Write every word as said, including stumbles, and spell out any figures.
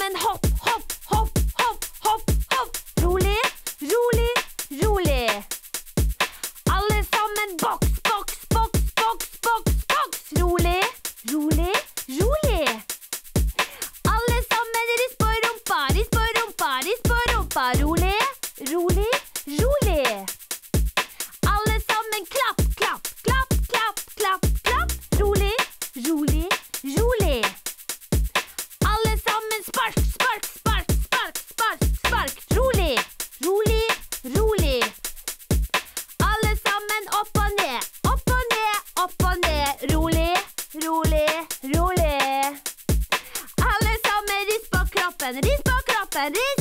sammen hopp, hopp, hopp, hopp, hopp, hopp. Rolig, rolig, rolig. Alle sammen boks, boks, boks, boks, boks, boks. Rolig, rolig, rolig. Alle sammen rist på rumpa, rist på rumpa, rist på rumpa. Rolig, rolig, rolig. Alle sammen klapp, klapp, klapp, klapp, klapp, klapp. Rolig, rolig, rolig. Alle sammen spark, spark, spark, spark, spark, spark. Rolig, rolig, rolig. Alle sammen opp og ned, opp og ned, opp og ned. Rolig, rolig, rolig. Alle sammen rist på kroppen, rist på kroppen, rist